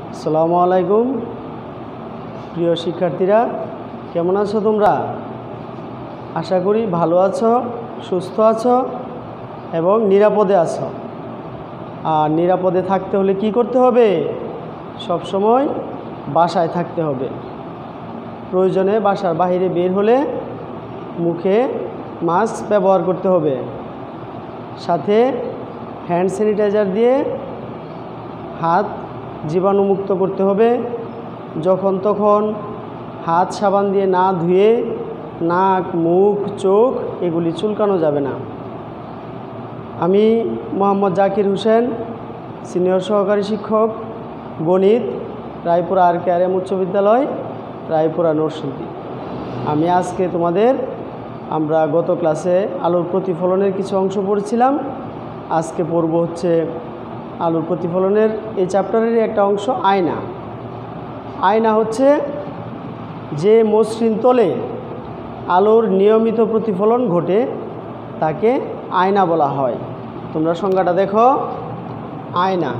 আসসালামু আলাইকুম প্রিয় শিক্ষার্থীরা, কেমন আছো তোমরা? আশা করি ভালো আছো, সুস্থ আছো এবং নিরাপদে আছো। আর নিরাপদে থাকতে হলে কি করতে হবে? সব সময় বাসায় থাকতে হবে। প্রয়োজনে বাসার বাইরে বের হলে মুখে মাস্ক ব্যবহার করতে হবে, সাথে হ্যান্ড স্যানিটাইজার দিয়ে হাত জীবাণুমুক্ত করতে হবে। যখন তখন হাত সাবান দিয়ে না ধুয়ে নাক, মুখ, চোখ এগুলি চুলকানো যাবে না। আমি মোহাম্মদ জাকির হোসেন, সিনিয়র সহকারী শিক্ষক, গণিত, রায়পুরা RKRM উচ্চ বিদ্যালয়, রায়পুরা নরসিংদী। আমি আজকে আমরা গত ক্লাসে আলোর প্রতিফলনের কিছু অংশ পড়েছিলাম। আজকে পড়ব হচ্ছে আলোর প্রতিফলনের এই চ্যাপ্টারেরই একটা অংশ, আয়না। আয়না হচ্ছে যে মসৃণ তলে আলোর নিয়মিত প্রতিফলন ঘটে তাকে আয়না বলা হয়। তোমরা সংজ্ঞাটা দেখো, আয়না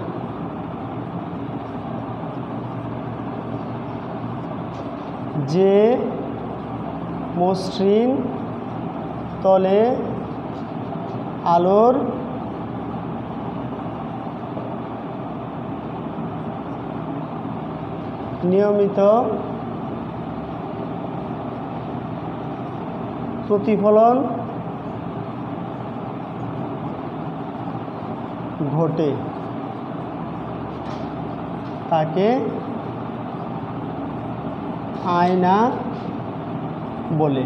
যে মসৃণ তলে আলোর নিয়মিত প্রতিফলন ঘটে তাকে আয়না বলে।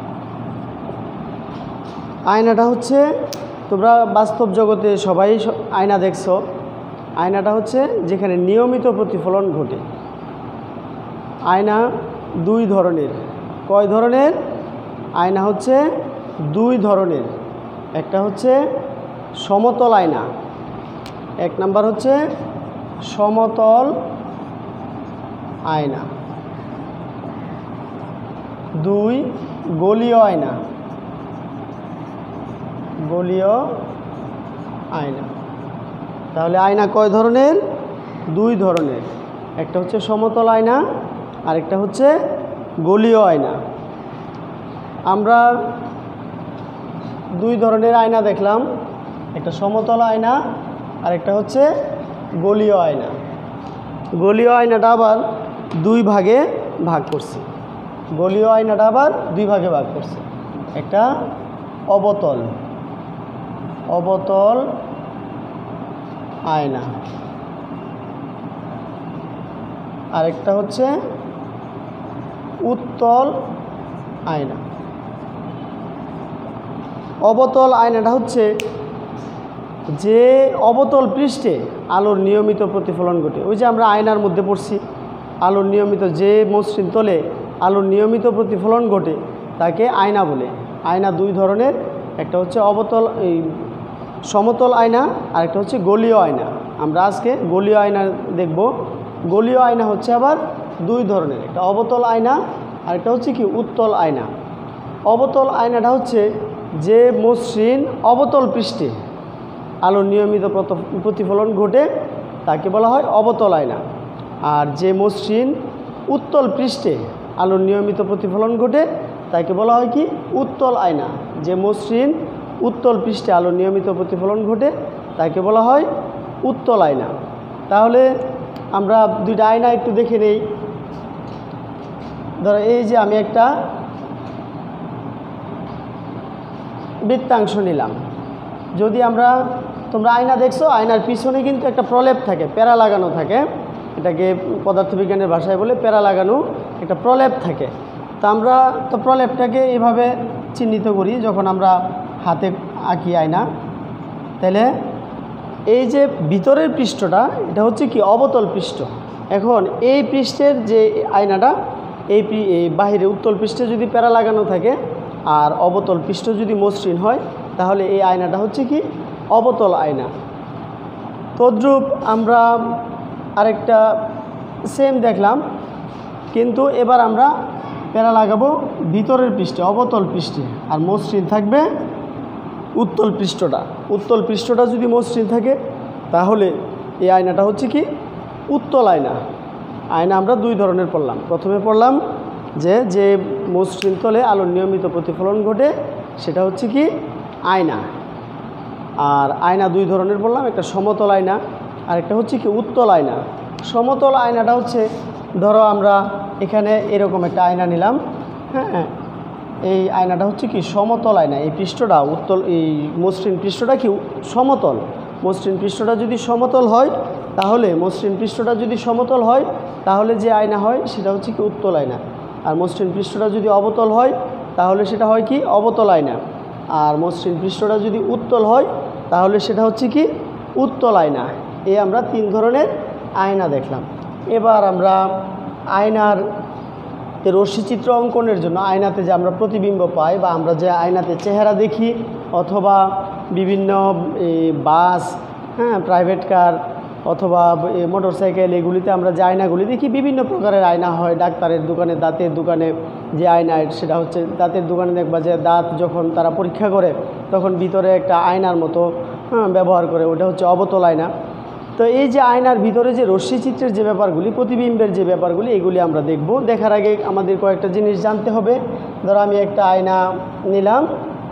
আয়নাটা হচ্ছে, তোমরা বাস্তব জগতে সবাই আয়না দেখছো। আয়নাটা হচ্ছে যেখানে নিয়মিত প্রতিফলন ঘটে। আয়না দুই ধরনের। কয় ধরনের? আয়না হচ্ছে দুই ধরনের। একটা হচ্ছে সমতল আয়না, এক নাম্বার হচ্ছে সমতল আয়না। দুই, গোলীয় আয়না। গোলীয় আয়না। তাহলে আয়না কয় ধরনের? দুই ধরনের। একটা হচ্ছে সমতল আয়না, আরেকটা হচ্ছে গোলীয় আয়না। আমরা দুই ধরনের আয়না দেখলাম, একটা সমতল আয়না আর একটা হচ্ছে গোলীয় আয়না। গোলীয় আয়নাটা আবার দুই ভাগে ভাগ করছি। গোলীয় আয়নাটা আবার দুই ভাগে ভাগ করছে। একটা অবতল আয়না, আরেকটা হচ্ছে উত্তল আয়না। অবতল আয়নাটা হচ্ছে যে অবতল পৃষ্ঠে আলোর নিয়মিত প্রতিফলন ঘটে। ওই যে আমরা আয়নার মধ্যে পড়ছি, আলোর নিয়মিত, যে মসৃণ তলে আলোর নিয়মিত প্রতিফলন ঘটে তাকে আয়না বলে। আয়না দুই ধরনের, একটা হচ্ছে সমতল আয়না আর একটা হচ্ছে গোলীয় আয়না। আমরা আজকে গোলীয় আয়না দেখব। গোলীয় আয়না হচ্ছে আবার দুই ধরনের, একটা অবতল আয়না আর একটা হচ্ছে কি উত্তল আয়না। অবতল আয়নাটা হচ্ছে যে মসৃণ অবতল পৃষ্ঠে আলোর নিয়মিত প্রতিফলন ঘটে তাকে বলা হয় অবতল আয়না। আর যে মসৃণ উত্তল পৃষ্ঠে আলোর নিয়মিত প্রতিফলন ঘটে তাকে বলা হয় কি? উত্তল আয়না। যে মসৃণ উত্তল পৃষ্ঠে আলোর নিয়মিত প্রতিফলন ঘটে তাকে বলা হয় উত্তল আয়না। তাহলে আমরা দুইটা আয়না একটু দেখে নেই। ধরো এই যে আমি একটা বৃত্তাংশ নিলাম। যদি তোমরা আয়না দেখছো, আয়নার পিছনে কিন্তু একটা প্রলেপ থাকে, প্যারা লাগানো থাকে। এটাকে পদার্থবিজ্ঞানের ভাষায় বলে প্যারা লাগানো একটা প্রলেপ থাকে। তা আমরা তো প্রলেপটাকে এভাবে চিহ্নিত করি যখন আমরা হাতে আঁকি আয়না। তাহলে এই যে ভিতরের পৃষ্ঠটা, এটা হচ্ছে কি? অবতল পৃষ্ঠ। এখন এই পৃষ্ঠের যে আয়নাটা, এই বাহিরে উত্তল পৃষ্ঠে যদি প্যারা লাগানো থাকে আর অবতল পৃষ্ঠ যদি মসৃণ হয় তাহলে এই আয়নাটা হচ্ছে কি? অবতল আয়না। তদ্রূপ আমরা আরেকটা সেম দেখলাম, কিন্তু এবার আমরা প্যারা লাগাবো ভিতরের পৃষ্ঠে, অবতল পৃষ্ঠে, আর মসৃণ থাকবে উত্তল পৃষ্ঠটা। উত্তল পৃষ্ঠটা যদি মসৃণ থাকে তাহলে এই আয়নাটা হচ্ছে কি? উত্তল আয়না। আয়না আমরা দুই ধরনের পড়লাম। প্রথমে পড়লাম যে মসৃণ তলে আলোর নিয়মিত প্রতিফলন ঘটে সেটা হচ্ছে কি আয়না। আর আয়না দুই ধরনের বললাম, একটা সমতল আয়না আর একটা হচ্ছে কি উত্তল আয়না। সমতল আয়নাটা হচ্ছে ধরো আমরা এখানে এরকম একটা আয়না নিলাম, হ্যাঁ, এই আয়নাটা হচ্ছে কি সমতল আয়না। এই পৃষ্ঠটা উত্তল, এই মসৃণ পৃষ্ঠটা কি সমতল। মসৃণ পৃষ্ঠটা যদি সমতল হয় তাহলে তাহলে যে আয়না হয় সেটা হচ্ছে কি উত্তল আয়না। আর মসৃণ পৃষ্ঠটা যদি অবতল হয় তাহলে সেটা হয় কি অবতল আয়না। আর মসৃণ পৃষ্ঠটা যদি উত্তল হয় তাহলে সেটা হচ্ছে কি উত্তল আয়না। এই আমরা তিন ধরনের আয়না দেখলাম। এবার আমরা আয়নার রশ্মিচিত্র অঙ্কনের জন্য আয়নাতে যে আমরা প্রতিবিম্ব পাই বা আমরা যে আয়নাতে চেহারা দেখি অথবা বিভিন্ন বাস, হ্যাঁ, প্রাইভেট কার অথবা মোটরসাইকেল, এগুলিতে আমরা যে আয়নাগুলি দেখি বিভিন্ন প্রকারের আয়না হয়। ডাক্তারের দোকানে, দাঁতের দোকানে যে আয়না সেটা হচ্ছে দাঁতের দোকানে দেখবা যে দাঁত যখন তারা পরীক্ষা করে তখন ভিতরে একটা আয়নার মতো ব্যবহার করে, ওটা হচ্ছে অবতল আয়না। তো এই যে আয়নার ভিতরে যে রশ্মিচিত্রের যে ব্যাপারগুলি, প্রতিবিম্বের যে ব্যাপারগুলি, এগুলি আমরা দেখব। দেখার আগে আমাদের কয়েকটা জিনিস জানতে হবে। ধরো আমি একটা আয়না নিলাম,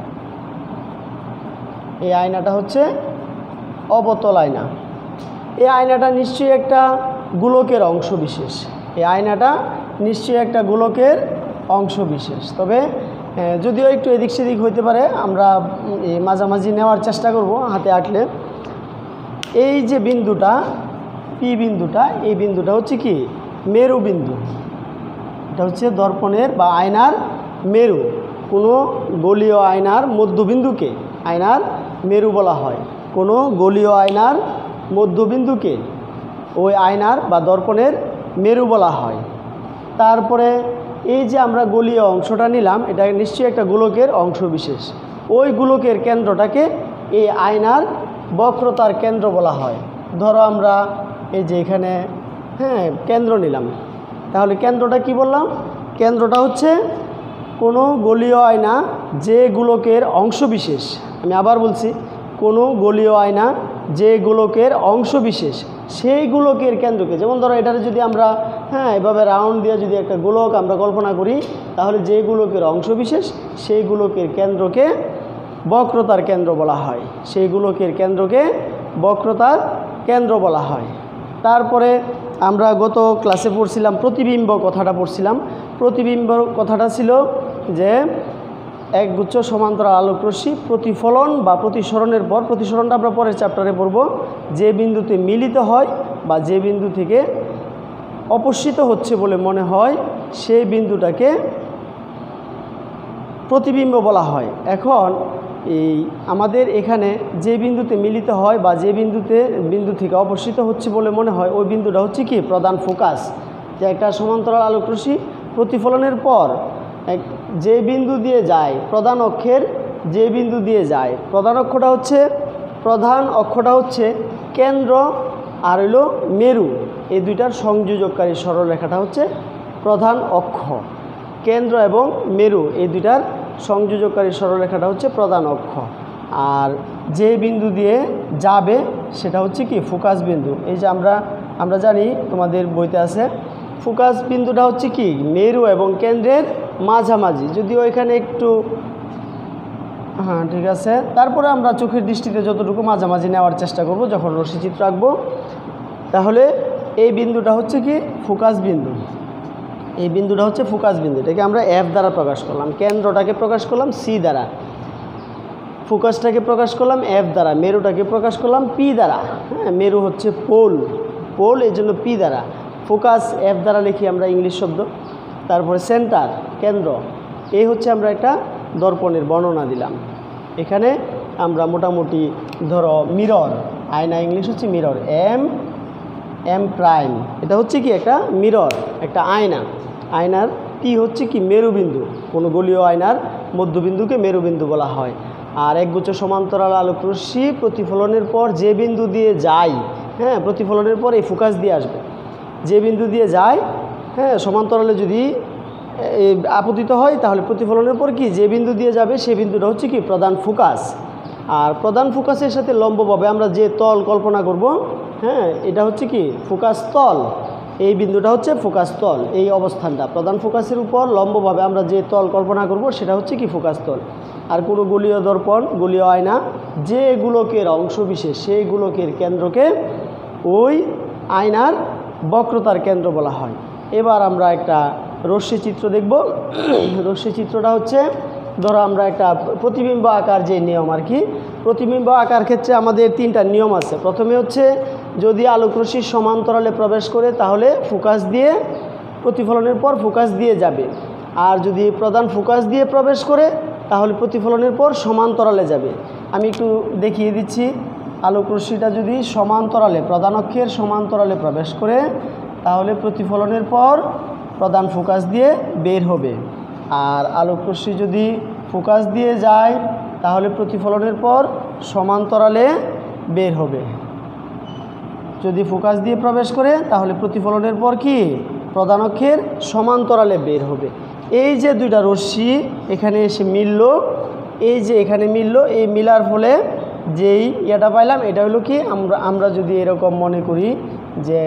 এই আয়নাটা হচ্ছে অবতল আয়না। এই আয়নাটা নিশ্চয়ই একটা গোলকের অংশ বিশেষ। এই আয়নাটা নিশ্চয়ই একটা গোলকের অংশ বিশেষ, তবে যদিও একটু এদিক সেদিক হইতে পারে, আমরা মাঝামাঝি নেওয়ার চেষ্টা করব হাতে আঁটলে। এই যে বিন্দুটা পি বিন্দুটা, এই বিন্দুটা হচ্ছে কি মেরু বিন্দু। এটা হচ্ছে দর্পণের বা আয়নার মেরু। কোনো গোলীয় আয়নার মধ্যবিন্দুকে আয়নার মেরু বলা হয়। কোনো গোলীয় আয়নার মধ্যবিন্দুকে ওই আয়নার বা দর্পণের মেরু বলা হয়। তারপরে এই যে আমরা গোলীয় অংশটা নিলাম, এটা নিশ্চয়ই একটা গোলকের অংশ বিশেষ। ওই গোলকের কেন্দ্রটাকে এই আয়নার বক্রতার কেন্দ্র বলা হয়। ধরো আমরা এই যে এখানে, হ্যাঁ, কেন্দ্র নিলাম, তাহলে কেন্দ্রটা কি বললাম? কেন্দ্রটা হচ্ছে কোনো গোলীয় আয়না যে গোলকের অংশ বিশেষ। আমি আবার বলছি, কোনো গোলীয় আয়না যে গোলকের অংশ বিশেষ, সেই গোলকের কেন্দ্রকে, যেমন ধরো এটারে যদি আমরা, হ্যাঁ, এভাবে রাউন্ড দিয়ে যদি একটা গোলক আমরা কল্পনা করি, তাহলে যে গোলকের অংশ বিশেষ সেই গোলকের কেন্দ্রকে বক্রতার কেন্দ্র বলা হয়। সেই গোলকের কেন্দ্রকে বক্রতার কেন্দ্র বলা হয়। তারপরে আমরা গত ক্লাসে পড়ছিলাম প্রতিবিম্ব কথাটা পড়ছিলাম। প্রতিবিম্ব কথাটা ছিল যে একগুচ্ছ সমান্তরাল আলোকরশ্মি প্রতিফলন বা প্রতিসরণের পর, প্রতিসরণটা আমরা পরের চ্যাপ্টারে পড়ব, যে বিন্দুতে মিলিত হয় বা যে বিন্দু থেকে অপসৃত হচ্ছে বলে মনে হয় সেই বিন্দুটাকে প্রতিবিম্ব বলা হয়। এখন এই আমাদের এখানে যে বিন্দুতে মিলিত হয় বা যে বিন্দু থেকে অপসৃত হচ্ছে বলে মনে হয় ওই বিন্দুটা হচ্ছে কি প্রধান ফোকাস। যে একটা সমান্তরাল আলোকরশ্মি প্রতিফলনের পর যে বিন্দু দিয়ে যায়, প্রধান অক্ষের যে বিন্দু দিয়ে যায়, প্রধান অক্ষটা হচ্ছে কেন্দ্র আর হইল মেরু, এই দুইটার সংযোজককারী সরলরেখাটা হচ্ছে প্রধান অক্ষ। কেন্দ্র এবং মেরু এই দুইটার সংযোজককারী সরলরেখাটা হচ্ছে প্রধান অক্ষ। আর যে বিন্দু দিয়ে যাবে সেটা হচ্ছে কি ফোকাস বিন্দু। এই যে আমরা জানি, তোমাদের বইতে আছে, ফোকাস বিন্দুটা হচ্ছে কি মেরু এবং কেন্দ্রের মাঝামাঝি, যদিও এখানে একটু, হ্যাঁ ঠিক আছে। তারপরে আমরা চোখের দৃষ্টিতে যতটুকু মাঝামাঝি নেওয়ার চেষ্টা করব যখন রশ্মিচিত্র আঁকবো। তাহলে এই বিন্দুটা হচ্ছে কি ফোকাস বিন্দু। এই বিন্দুটা হচ্ছে ফোকাস বিন্দু। এটাকে আমরা এফ দ্বারা প্রকাশ করলাম, কেন্দ্রটাকে প্রকাশ করলাম সি দ্বারা, ফোকাসটাকে প্রকাশ করলাম এফ দ্বারা, মেরুটাকে প্রকাশ করলাম পি দ্বারা। হ্যাঁ, মেরু হচ্ছে পোল, এই জন্য পি দ্বারা। ফোকাস এফ দ্বারা লিখি আমরা ইংলিশ শব্দ। তারপরে সেন্টার, কেন্দ্র। এই হচ্ছে আমরা একটা দর্পণের বর্ণনা দিলাম। এখানে আমরা মোটামুটি ধরো মিরর, আয়না ইংলিশ হচ্ছে মিরর, এম প্রাইম, এটা হচ্ছে কি একটা মিরর, একটা আয়না। আয়নার পি হচ্ছে কি মেরুবিন্দু। কোনো গোলীয় আয়নার মধ্যবিন্দুকে মেরুবিন্দু বলা হয়। আর একগুচ্ছ সমান্তরাল আলোকরশ্মি প্রতিফলনের পর যে বিন্দু দিয়ে যায়, হ্যাঁ, প্রতিফলনের পর এই ফোকাস দিয়ে আসবে, যে বিন্দু দিয়ে যায়, হ্যাঁ, সমান্তরালে যদি আপতিত হয় তাহলে প্রতিফলনের পর কি যে বিন্দু দিয়ে যাবে সেই বিন্দুটা হচ্ছে কি প্রধান ফোকাস। আর প্রধান ফোকাসের সাথে লম্বভাবে আমরা যে তল কল্পনা করব হ্যাঁ, এটা হচ্ছে কি ফোকাস তল, এই বিন্দুটা হচ্ছে ফোকাস তল, এই অবস্থানটা প্রধান ফোকাসের উপর লম্বভাবে আমরা যে তল কল্পনা করব সেটা হচ্ছে কি ফোকাস তল। আর কোনো গোলীয় দর্পণ, গোলীয় আয়না, যে গোলকের অংশবিশেষ সেই গোলকের কেন্দ্রকে ওই আয়নার বক্রতার কেন্দ্র বলা হয়। এবার আমরা একটা রশ্মি চিত্র দেখব। রশ্মি চিত্রটা হচ্ছে, ধরো আমরা একটা প্রতিবিম্ব আকার যে নিয়ম আর কি, প্রতিবিম্ব আকার ক্ষেত্রে আমাদের তিনটা নিয়ম আছে। প্রথমে হচ্ছে যদি আলোকরশ্মি সমান্তরালে প্রবেশ করে তাহলে ফোকাস দিয়ে প্রতিফলনের পর ফোকাস দিয়ে যাবে, আর যদি প্রধান ফোকাস দিয়ে প্রবেশ করে তাহলে প্রতিফলনের পর সমান্তরালে যাবে। আমি একটু দেখিয়ে দিচ্ছি। আলোকরশ্মিটা যদি সমান্তরালে, প্রধান অক্ষের সমান্তরালে প্রবেশ করে তাহলে প্রতিফলনের পর প্রধান ফোকাস দিয়ে বের হবে, আর আলোকরশ্মি যদি ফোকাস দিয়ে যায় তাহলে প্রতিফলনের পর সমান্তরালে বের হবে। যদি ফোকাস দিয়ে প্রবেশ করে তাহলে প্রতিফলনের পর কি প্রধান অক্ষের সমান্তরালে বের হবে। এই যে দুইটা রশ্মি এখানে এসে মিলল, এই যে এখানে মিলল, এই মিলার ফলে যেই ইয়েটা পাইলাম এটা হলো কি, আমরা যদি এরকম মনে করি যে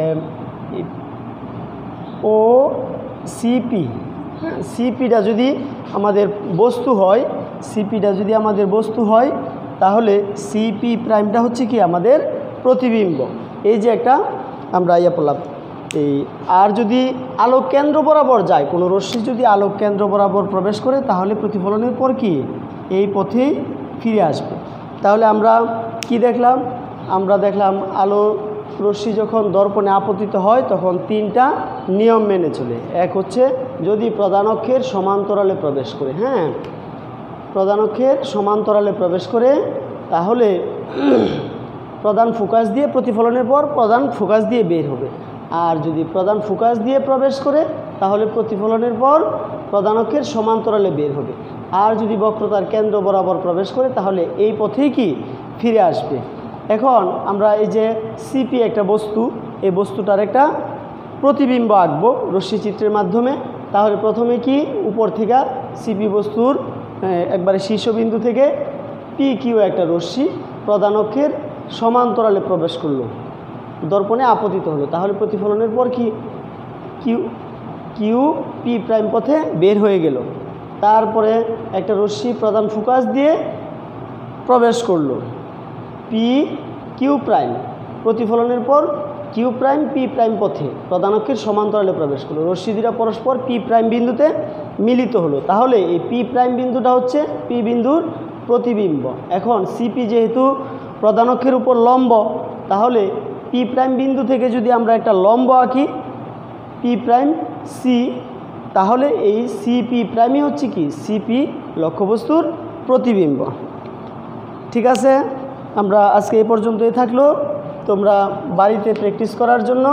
ও সিপি, সিপিটা যদি আমাদের বস্তু হয়, সিপিটা যদি আমাদের বস্তু হয় তাহলে সিপি প্রাইমটা হচ্ছে কি আমাদের প্রতিবিম্ব। এই যে একটা আমরা ইয়ে পড়লাম এই। আর যদি আলোক কেন্দ্র বরাবর যায়, কোনো রশ্মি যদি আলোক কেন্দ্র বরাবর প্রবেশ করে তাহলে প্রতিফলনের পর কি এই পথেই ফিরে আসবে। তাহলে আমরা কি দেখলাম? আমরা দেখলাম আলো রশ্মি যখন দর্পণে আপতিত হয় তখন তিনটা নিয়ম মেনে চলে। এক হচ্ছে যদি প্রধান অক্ষের সমান্তরালে প্রবেশ করে, হ্যাঁ, প্রধান অক্ষের সমান্তরালে প্রবেশ করে তাহলে প্রধান ফোকাস দিয়ে প্রতিফলনের পর প্রধান ফোকাস দিয়ে বের হবে। আর যদি প্রধান ফোকাস দিয়ে প্রবেশ করে তাহলে প্রতিফলনের পর প্রধান অক্ষের সমান্তরালে বের হবে। আর যদি বক্রতার কেন্দ্র বরাবর প্রবেশ করে তাহলে এই পথেই কি ফিরে আসবে। এখন আমরা এই যে সিপি একটা বস্তু, এই বস্তুটার একটা প্রতিবিম্ব আঁকবো রশ্মি চিত্রের মাধ্যমে। তাহলে প্রথমে কি উপর থেকে সিপি বস্তুর একবারে শীর্ষবিন্দু থেকে পি কিউ একটা রশ্মি প্রধান অক্ষের সমান্তরালে প্রবেশ করলো, দর্পণে আপতিত হলো, তাহলে প্রতিফলনের পর কি কিউ পি প্রাইম পথে বের হয়ে গেল। তারপরে একটা রশ্মি প্রধান ফোকাস দিয়ে প্রবেশ করলো পি কিউ প্রাইম, প্রতিফলনের পর কিউ প্রাইম পি প্রাইম পথে প্রধান অক্ষের সমান্তরালে প্রবেশ করলো। রশ্মি দুটা পরস্পর পি প্রাইম বিন্দুতে মিলিত হলো, তাহলে এই পি প্রাইম বিন্দুটা হচ্ছে পি বিন্দুর প্রতিবিম্ব। এখন সিপি যেহেতু প্রধান অক্ষের উপর লম্ব, তাহলে পি প্রাইম বিন্দু থেকে যদি আমরা একটা লম্ব আঁকি পি প্রাইম সি, তাহলে এই সিপি প্রাইমই হচ্ছে কি সিপি লক্ষ্যবস্তুর প্রতিবিম্ব। ঠিক আছে, আমরা আজকে এই পর্যন্তই থাকলো। তোমরা বাড়িতে প্র্যাকটিস করার জন্য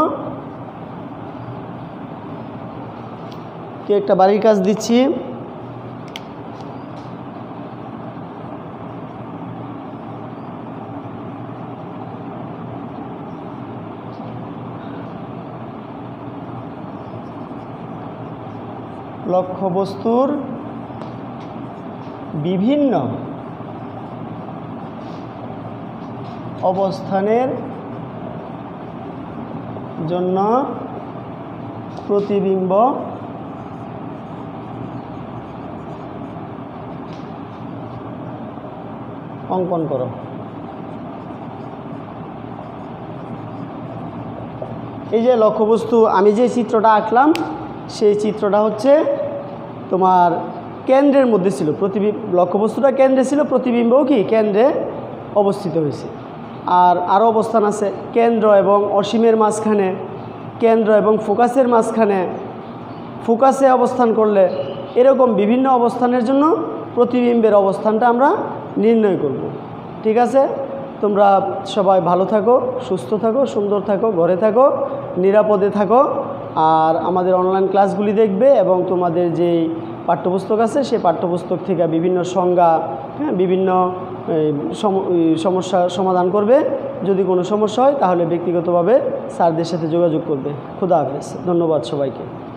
কি একটা বাড়ির কাজ দিচ্ছি। লক্ষ্যবস্তুর বিভিন্ন অবস্থানের জন্য প্রতিবিম্ব অঙ্কন করো। এই যে লক্ষ্যবস্তু আমি যে চিত্রটা আঁকলাম সেই চিত্রটা হচ্ছে তোমার কেন্দ্রের মধ্যে ছিল, লক্ষ্যবস্তুটা কেন্দ্রে ছিল, প্রতিবিম্বও কি কেন্দ্রে অবস্থিত হয়েছে। আর আরও অবস্থান আছে কেন্দ্র এবং অসীমের মাঝখানে, কেন্দ্র এবং ফোকাসের মাঝখানে, ফোকাসে অবস্থান করলে, এরকম বিভিন্ন অবস্থানের জন্য প্রতিবিম্বের অবস্থানটা আমরা নির্ণয় করব। ঠিক আছে, তোমরা সবাই ভালো থাকো, সুস্থ থাকো, সুন্দর থাকো, ঘরে থাকো, নিরাপদে থাকো। আর আমাদের অনলাইন ক্লাসগুলি দেখবে এবং তোমাদের যে পাঠ্যপুস্তক আছে সেই পাঠ্যপুস্তক থেকে বিভিন্ন সংজ্ঞা, বিভিন্ন সমস্যা সমাধান করবে। যদি কোনো সমস্যা হয় তাহলে ব্যক্তিগতভাবে স্যারদের সাথে যোগাযোগ করবে। খোদা হাফেজ, ধন্যবাদ সবাইকে।